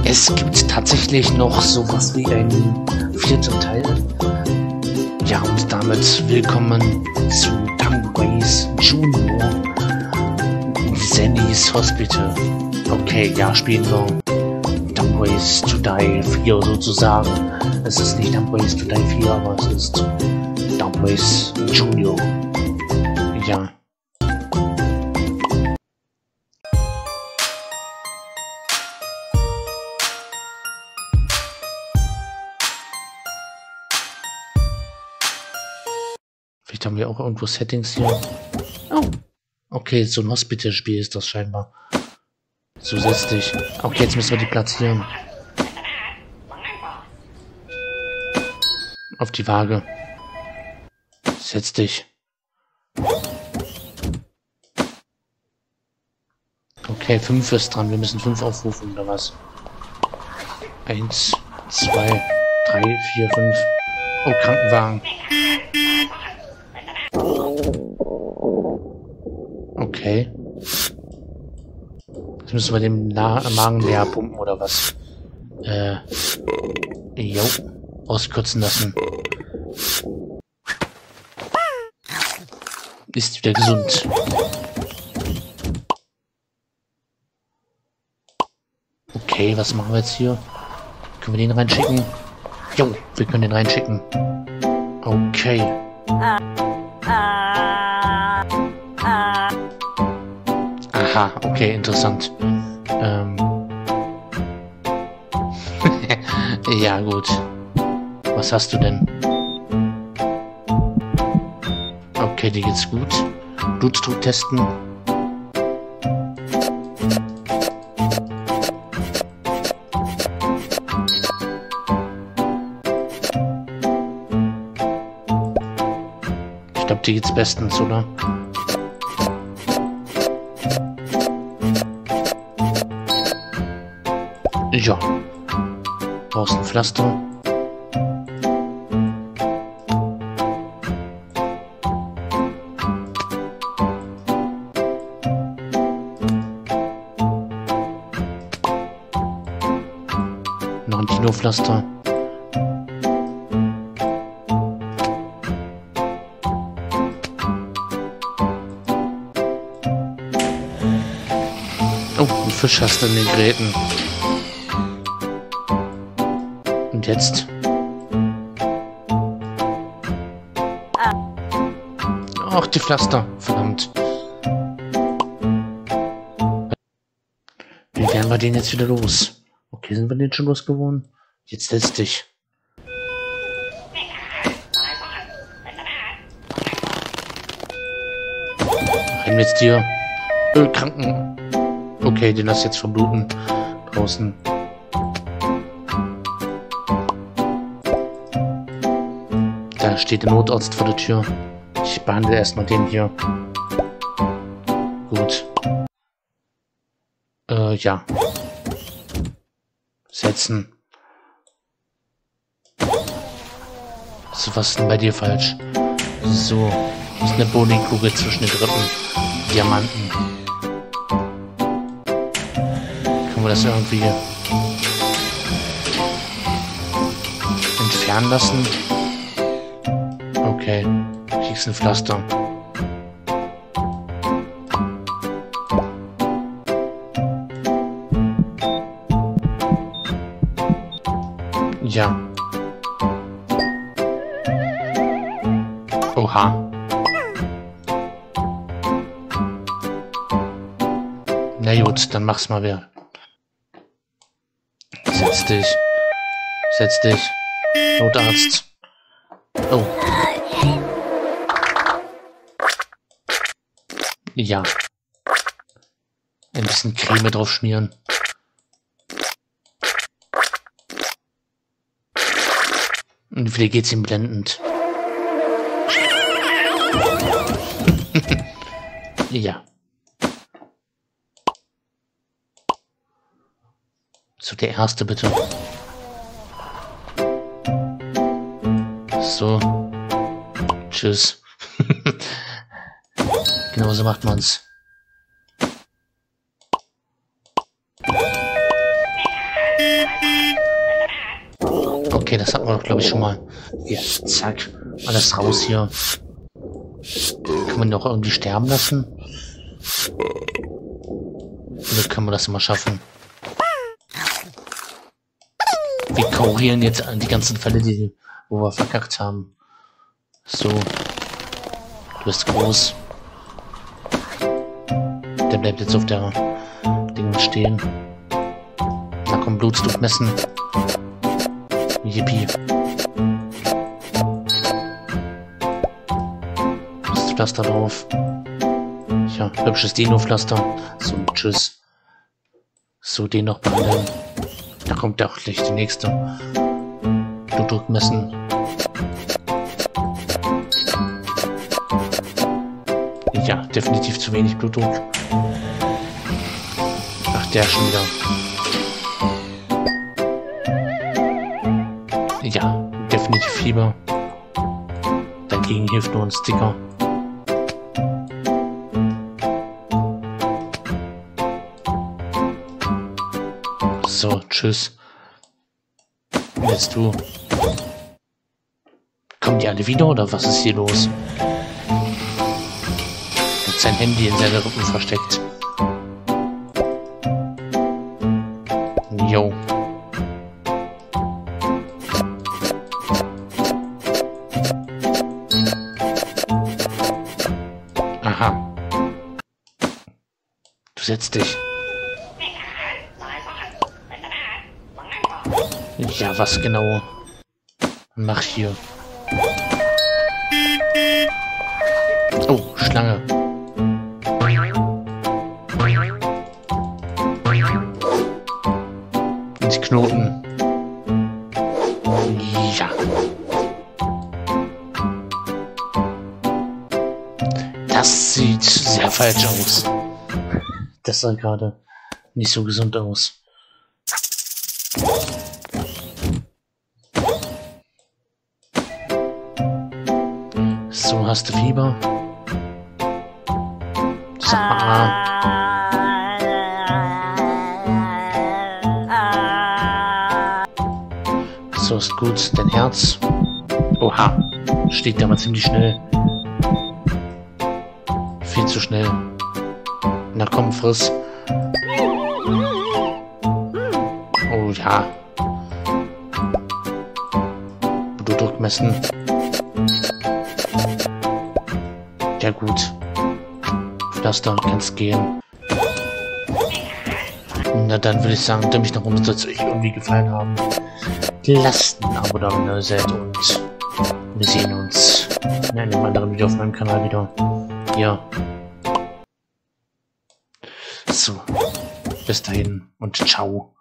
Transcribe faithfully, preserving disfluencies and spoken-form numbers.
Es gibt tatsächlich noch sowas wie einen vierten Teil. Ja, und damit willkommen zu Dumbways Junior Zenny's Hospital. Okay, ja, spielen wir Dumbways to Die vier sozusagen. Es ist nicht Dumbways to Die vier, aber es ist Dumbways Junior. Ja. Vielleicht haben wir auch irgendwo Settings hier. Oh. Okay, so ein Hospital-Spiel ist das scheinbar. So, setz dich. Okay, jetzt müssen wir die platzieren. Auf die Waage. Setz dich. Okay, fünf ist dran. Wir müssen fünf aufrufen, oder was? Eins, zwei, drei, vier, fünf. Oh, Krankenwagen. Okay. Jetzt müssen wir den Na Magen leer pumpen, oder was? Äh. Jo. Auskürzen lassen. Ist wieder gesund. Okay, was machen wir jetzt hier? Können wir den reinschicken? Jo, wir können den reinschicken. Okay. Aha, okay, interessant. Ähm. Ja, gut. Was hast du denn? Okay, dir geht's gut. Blutdruck testen. Ich glaube, dir geht's bestens, oder? Ja. Brauchst ein Pflaster. Noch ein Kinopflaster. Oh, ein Fisch hast du in den Gräten. Und jetzt? Ach, die Pflaster. Verdammt. Wie werden wir den jetzt wieder los? Okay, sind wir den schon losgeworden? Jetzt setz dich. Rein mit dir. Ölkranken. Okay, den lass jetzt verbluten. Draußen. Da steht der Notarzt vor der Tür. Ich behandle erstmal den hier. Gut. Äh, ja. Setzen. So, was ist denn bei dir falsch? So. Das ist eine Bowlingkugel zwischen den Rippen. Diamanten. Können wir das irgendwie entfernen lassen? Okay, kriegst ein Pflaster. Ja. Oha. Na gut, dann mach's mal wieder. Setz dich. Setz dich. Notarzt. Oh. Ja. Ein bisschen Creme drauf schmieren. Und vielleicht geht's ihm blendend. Ja. So, der erste bitte. So. Tschüss. Genau so macht man's. Okay, das hatten wir doch, glaube ich, schon mal. Ja, zack. Alles raus hier. Kann man doch irgendwie sterben lassen? Oder können wir das immer schaffen? Wir kurieren jetzt an die ganzen Fälle, die, wo wir verkackt haben. So. Du bist groß. Der bleibt jetzt auf der Ding stehen. Da kommt Blutdruck messen. Yippie. Hast du Pflaster drauf? Ja, hübsches Dino-Pflaster. So, tschüss. So, den noch behandeln. Da kommt auch gleich die nächste. Blutdruck messen. Ja, definitiv zu wenig Blutdruck. Ach, der schon wieder. Ja, definitiv Fieber. Dagegen hilft nur ein Sticker. So, tschüss. Und jetzt du. Kommen die alle wieder oder was ist hier los? Hat sein Handy in seiner Rücken versteckt. Jo. Aha. Du setzt dich. Ja, was genau? Mach hier. Oh, Schlange. Ins Knoten. Ja. Das sieht sehr falsch aus. Das sah gerade nicht so gesund aus. So, hast du Fieber? Sag mal A. So, ist gut. Dein Herz. Oha. Steht aber ziemlich schnell. Viel zu schnell. Na komm, friss. Oh ja. Blutdruck messen. Ja gut. Pflaster, kannst gehen. Na dann würde ich sagen, der mich nach oben soll es euch irgendwie gefallen haben. Lasst ein Abo da, wenn ihr seid und wir sehen uns in einem anderen Video auf meinem Kanal wieder. Ja. So. Bis dahin und ciao.